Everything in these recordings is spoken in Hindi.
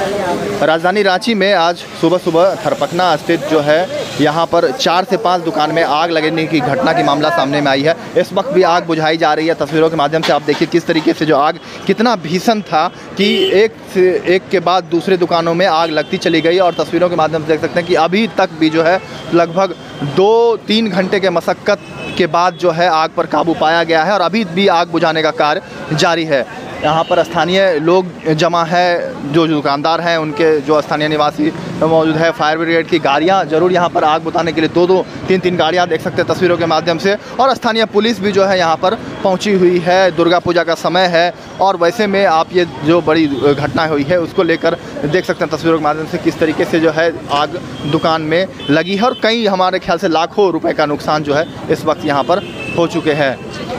राजधानी रांची में आज सुबह सुबह थरपकना स्थित जो है यहाँ पर 4 से 5 दुकान में आग लगने की घटना की मामला सामने में आई है। इस वक्त भी आग बुझाई जा रही है। तस्वीरों के माध्यम से आप देखिए किस तरीके से जो आग कितना भीषण था कि एक के बाद दूसरे दुकानों में आग लगती चली गई। और तस्वीरों के माध्यम से देख सकते हैं कि अभी तक भी जो है लगभग 2-3 घंटे के मशक्क़त के बाद जो है आग पर काबू पाया गया है और अभी भी आग बुझाने का कार्य जारी है। यहाँ पर स्थानीय लोग जमा है, जो दुकानदार हैं उनके जो स्थानीय निवासी मौजूद है। फायर ब्रिगेड की गाड़ियाँ ज़रूर यहाँ पर आग बुझाने के लिए 2-2, 3-3 गाड़ियाँ देख सकते हैं तस्वीरों के माध्यम से। और स्थानीय पुलिस भी जो है यहाँ पर पहुँची हुई है। दुर्गा पूजा का समय है और वैसे में आप ये जो बड़ी घटना हुई है उसको लेकर देख सकते हैं तस्वीरों के माध्यम से किस तरीके से जो है आग दुकान में लगी है और कई हमारे ख्याल से लाखों रुपए का नुकसान जो है इस वक्त यहाँ पर हो चुके हैं।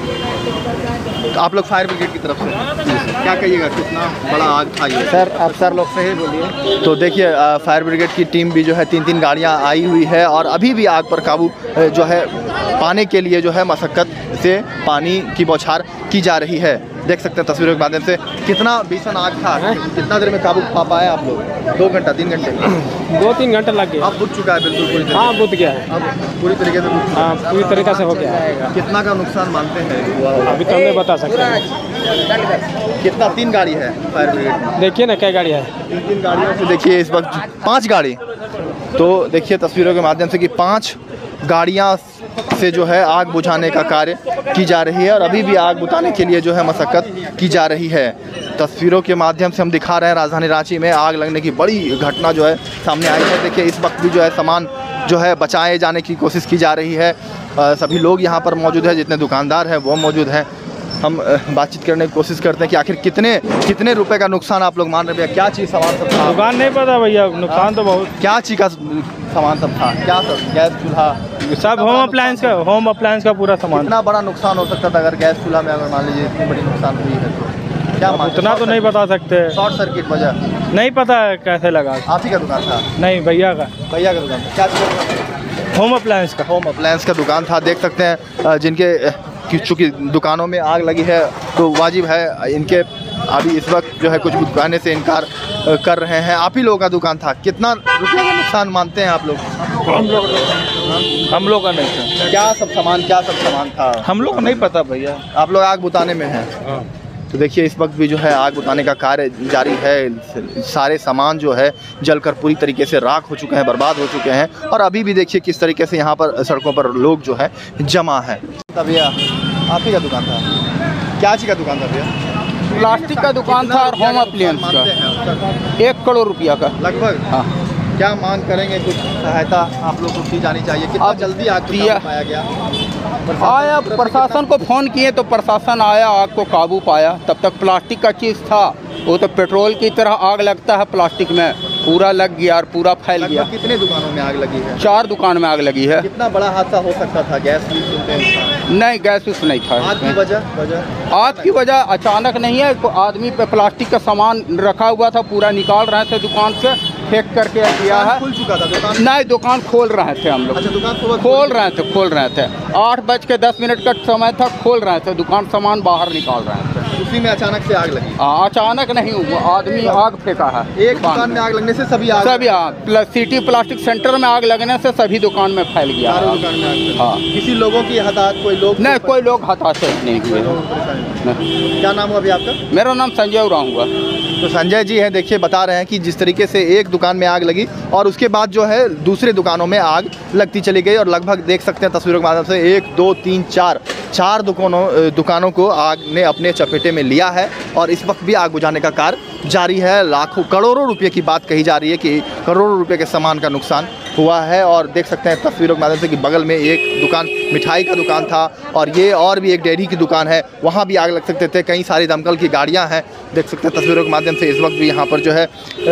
आप लोग फायर ब्रिगेड की तरफ से क्या कहिएगा, कितना बड़ा आग था ये? सर अफसर लोग से ही बोलिए। तो देखिए फायर ब्रिगेड की टीम भी जो है 3-3 गाड़ियां आई हुई है और अभी भी आग पर काबू जो है पाने के लिए जो है मशक्क़त से पानी की बौछार की जा रही है। देख सकते हैं तस्वीरों के माध्यम से कितना भीषण आग था। कितना देर में काबू पा पाए आप लोग? 2 घंटा 3 घंटे 2-3 घंटे लग गए। अब बुझ चुका है बिल्कुल पूरी तरीके? हाँ बुझ गया है, अब पूरी तरीके से बुझ चुका है। हाँ पूरी तरीके से हो गया है। कितना का नुकसान मानते हैं? अभी तो नहीं बता सकते। कितना? 3 गाड़ी है फायर ब्रिगेड में। देखिए ना क्या गाड़ी है। 3 गाड़ियों से देखिए इस वक्त 5 गाड़ी। तो देखिए तस्वीरों के माध्यम से कि 5 गाड़ियाँ से जो है आग बुझाने का कार्य की जा रही है और अभी भी आग बुझाने के लिए जो है मशक्क़त की जा रही है। तस्वीरों के माध्यम से हम दिखा रहे हैं राजधानी रांची में आग लगने की बड़ी घटना जो है सामने आई है। देखिए इस वक्त भी जो है सामान जो है बचाए जाने की कोशिश की जा रही है। सभी लोग यहाँ पर मौजूद है, जितने दुकानदार हैं वो मौजूद हैं। हम बातचीत करने की कोशिश करते हैं कि आखिर कितने रुपए का नुकसान आप लोग मान रहे हैं भैया? क्या चीज़ सामान सब था? दुकान नहीं पता भैया, नुकसान तो बहुत। क्या चीज़ का सामान सब था? क्या सब? गैस चूल्हा सब होम अप्लायंस का पूरा सामान। कितना बड़ा नुकसान हो सकता था अगर गैस चूल्हा में अगर मान लीजिए इतनी बड़ी नुकसान हुई है तो? क्या उतना तो नहीं बता सकते। शॉर्ट सर्किट वजह नहीं पता है कैसे लगा। आप ही का दुकान था? नहीं भैया का दुकान था। क्या चीज़? होम अप्लायंस का दुकान था। देख सकते हैं जिनके चूँकि दुकानों में आग लगी है तो वाजिब है इनके अभी इस वक्त जो है कुछ कहने से इनकार कर रहे हैं। आप ही लोगों का दुकान था। कितना रुपये का नुकसान मानते हैं आप लोग? हम लोग का नहीं था। क्या सब सामान था? हम लोग को नहीं पता भैया। आप लोग आग बुझाने में हैं। तो देखिए इस वक्त भी जो है आग बुझाने का कार्य जारी है। सारे सामान जो है जलकर पूरी तरीके से राख हो चुके हैं, बर्बाद हो चुके हैं और अभी भी देखिए किस तरीके से यहाँ पर सड़कों पर लोग जो है जमा है। भैया आप ही का दुकान था? क्या चीज़ का दुकान था भैया? प्लास्टिक का दुकान था और होम अप्लायंस का 1 करोड़ रुपया का लगभग। हाँ। क्या मांग करेंगे? कुछ सहायता आप लोग को की जानी चाहिए। कितना जल्दी आग को पाया गया? आया प्रशासन को फ़ोन किए तो प्रशासन आया, आग को काबू पाया। तब तक प्लास्टिक का चीज़ था, वो तो पेट्रोल की तरह आग लगता है प्लास्टिक में, पूरा लग गया और पूरा फैल गया। कितने दुकानों में आग लगी है? 4 दुकान में आग लगी है। कितना बड़ा हादसा हो सकता था? गैस नहीं, गैस नहीं था। आग की वजह अचानक नहीं है। आदमी पे प्लास्टिक का सामान रखा हुआ था, पूरा निकाल रहे थे दुकान से, फेंक करके किया है। खुल चुका था दुकान? नहीं, दुकान खोल रहे थे हम लोग। अच्छा, दुकान सुबह खोल रहे थे 8:10 का समय था, खोल रहे थे दुकान, सामान बाहर निकाल रहे थे। उसी में अचानक से आग लगी? अचानक नहीं हुआ, आदमी आग फेंका है। एक दुकान में आग लगने से सभी सिटी प्लास्टिक सेंटर में आग लगने से सभी दुकान में फैल गया। दुकान में आग। हाँ। किसी लोगों की हताहत? कोई लोग हताहत नहीं हुए। क्या नाम हुआ अभी आपका? मेरा नाम संजय उरांव हुआ। तो संजय जी हैं, देखिए बता रहे हैं कि जिस तरीके से एक दुकान में आग लगी और उसके बाद जो है दूसरे दुकानों में आग लगती चली गई और लगभग देख सकते हैं तस्वीरों के माध्यम से 1 2 3 4 दुकानों को आग ने अपने चपेटे में लिया है और इस वक्त भी आग बुझाने का कार्य जारी है। लाखों करोड़ों रुपए की बात कही जा रही है कि करोड़ों रुपए के सामान का नुकसान हुआ है। और देख सकते हैं तस्वीरों के माध्यम से कि बगल में एक दुकान मिठाई का दुकान था और ये और भी एक डेयरी की दुकान है, वहाँ भी आग लग सकते थे। कई सारी दमकल की गाड़ियाँ हैं, देख सकते हैं तस्वीरों के माध्यम से। इस वक्त भी यहाँ पर जो है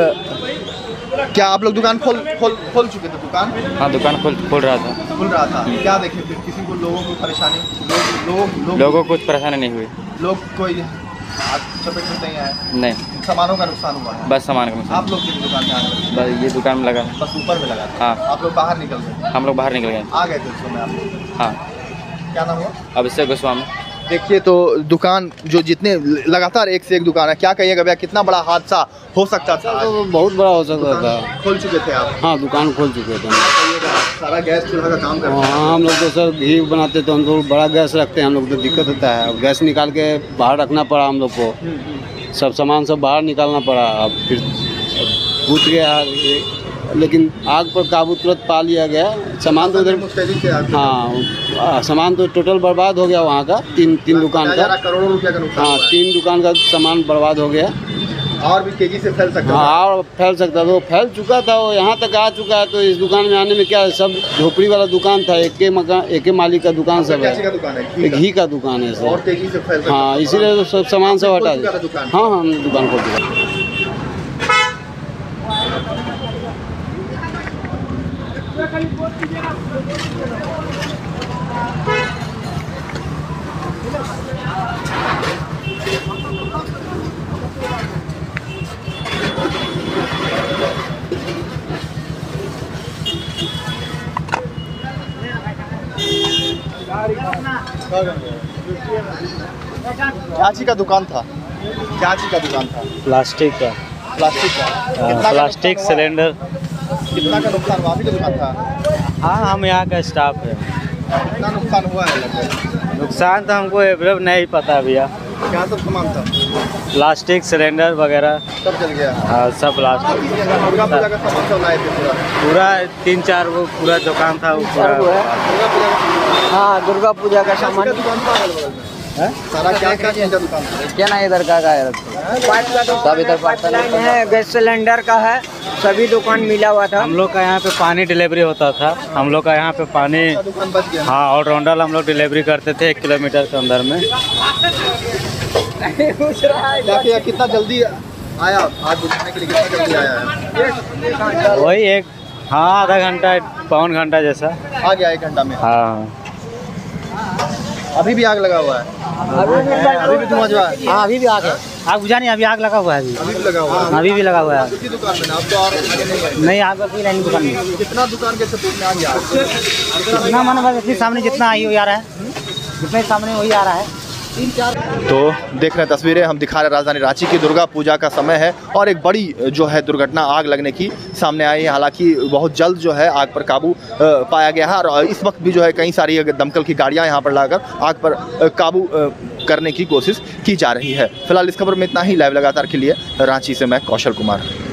क्या आप लोग दुकान खोल चुके थे? दुकान? हाँ, दुकान खोल रहा था। क्या देखे फिर? किसी को लोगों को परेशानी? लोगों को कुछ परेशानी नहीं हुई। लोग कोई चपेट में नहीं आए? नहीं। सामानों का नुकसान हुआ है? बस सामान का नुकसान। आप लोग किस दुकान में आग लगी? बस ये दुकान में लगा। बस ऊपर में लगा? हाँ। आप लोग बाहर निकल गए? हम लोग बाहर निकल गए। आ गए थे उस समय आप लोग? हाँ। क्या नाम हुआ? अभिषेक गोस्वामी। देखिए तो दुकान जो जितने लगातार एक से एक दुकान है, क्या कहिएगा भैया कितना बड़ा हादसा हो सकता था? तो बहुत बड़ा हो सकता था। खोल चुके थे आप? हाँ, दुकान खोल चुके थे। सारा गैस चूल्हा का काम करते हैं? हाँ, हम लोग तो सर घी बनाते तो हम लोग बड़ा गैस रखते हैं, हम लोग तो दिक्कत होता है। अब गैस निकाल के बाहर रखना पड़ा हम लोग को, सब सामान सब बाहर निकालना पड़ा। अब फिर बुझ गया, लेकिन आग पर काबू तुरंत पा लिया गया। सामान तो उधर, हाँ सामान तो टोटल बर्बाद हो गया वहाँ का, तीन दुकान का, करोड़ों रुपया का नुकसान। हाँ 3 दुकान का सामान बर्बाद हो गया। और भी तेजी से फैल सकता हाँ, और फैल सकता था, वो फैल चुका था, वो यहाँ तक आ चुका है। तो इस दुकान में आने में क्या है, सब झोपड़ी वाला दुकान था, एक मालिक का दुकान सब है, घी का दुकान है सर। और तेजी से फैल सकता। हाँ, इसीलिए तो सब सामान सब हटा दिया। हाँ हाँ, हम दुकान खोल दिया। क्या चीज का दुकान था? क्या चीज का दुकान था? प्लास्टिक का। प्लास्टिक का? कितना प्लास्टिक सिलेंडर। कितना का नुकसान हुआ? अभी का दुकान था? हाँ, हम यहाँ का स्टाफ है। कितना नुकसान हुआ है लगभग? नुकसान तो हमको एवरेज नहीं पता भैया। क्या सब सामान था? प्लास्टिक सिलेंडर वगैरर सब जल गया? हाँ, सब प्लास्टिक। दुर्गा पूजा का सामान सब लाए थे पूरा 3-4 वो पूरा दुकान था, वो पूरा। हाँ, दुर्गा पूजा का सामान दुकान था अगल बगल में? सारा क्या क्या चीज का दुकान था? क्या ना इधर का है, सब इधर पाइपलाइन है, गैस सिलेंडर का है, सभी दुकान मिला हुआ था। हम लोग का यहाँ पे पानी डिलीवरी होता था, हम लोग का यहाँ पे पानी। दुकान बच गया? हाँ, ऑलराउंडर हम लोग डिलीवरी करते थे 1 किलोमीटर के अंदर में। क्या कितना जल्दी आया आज बुझाने के लिए? कितना जल्दी आया है? वही हाँ, आधा घंटा पौन घंटा जैसा आ गया 1 घंटा में? हाँ। अभी भी आग लगा हुआ है? अभी भी धुआं जो है? हाँ, अभी भी आग है, आग बुझा नहीं, अभी आग लगा हुआ है। अभी भी लगा हुआ है? अभी भी लगा हुआ है। किसी दुकान में ना? अब तो और आगे नहीं है? नहीं, आग अभी नहीं दुकान में। कितना दुकान के सपोर्ट में आ गया? जितना मन बस इतनी सामने जितना आई वही आ रहा है, जितने सामने वही आ रहा है। तो देख रहे हैं तस्वीरें हम दिखा रहे हैं, राजधानी रांची की दुर्गा पूजा का समय है और एक बड़ी जो है दुर्घटना आग लगने की सामने आई है। हालांकि बहुत जल्द जो है आग पर काबू पाया गया है और इस वक्त भी जो है कई सारी दमकल की गाड़ियां यहां पर लाकर आग पर काबू करने की कोशिश की जा रही है। फिलहाल इस खबर में इतना ही। लाइव लगातार के लिए रांची से मैं कौशल कुमार।